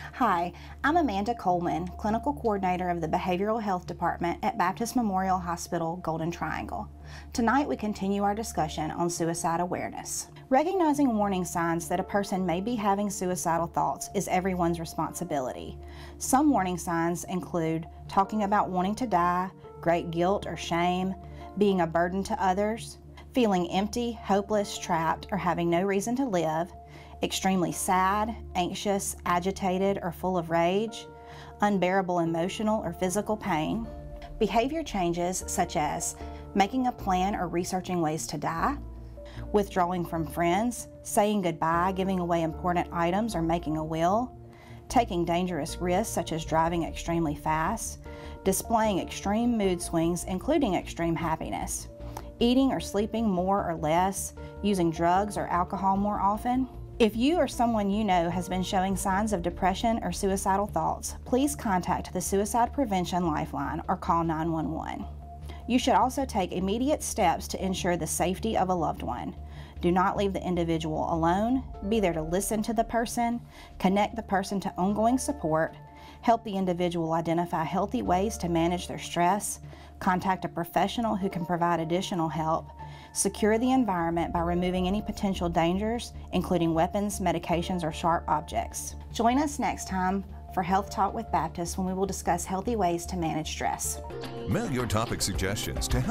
Hi, I'm Amanda Coleman, Clinical Coordinator of the Behavioral Health Department at Baptist Memorial Hospital, Golden Triangle. Tonight we continue our discussion on suicide awareness. Recognizing warning signs that a person may be having suicidal thoughts is everyone's responsibility. Some warning signs include talking about wanting to die, great guilt or shame, being a burden to others, feeling empty, hopeless, trapped, or having no reason to live, extremely sad, anxious, agitated, or full of rage, unbearable emotional or physical pain, behavior changes such as making a plan or researching ways to die, withdrawing from friends, saying goodbye, giving away important items, or making a will, taking dangerous risks such as driving extremely fast, displaying extreme mood swings including extreme happiness, eating or sleeping more or less, using drugs or alcohol more often. If you or someone you know has been showing signs of depression or suicidal thoughts, please contact the Suicide Prevention Lifeline or call 911. You should also take immediate steps to ensure the safety of a loved one. Do not leave the individual alone. Be there to listen to the person, connect the person to ongoing support, help the individual identify healthy ways to manage their stress, contact a professional who can provide additional help, secure the environment by removing any potential dangers, including weapons, medications, or sharp objects. Join us next time for Health Talk with Baptist when we will discuss healthy ways to manage stress. Mail your topic suggestions to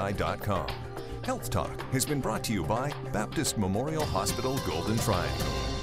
healthtalk@wcbi.com. Health Talk has been brought to you by Baptist Memorial Hospital, Golden Triangle.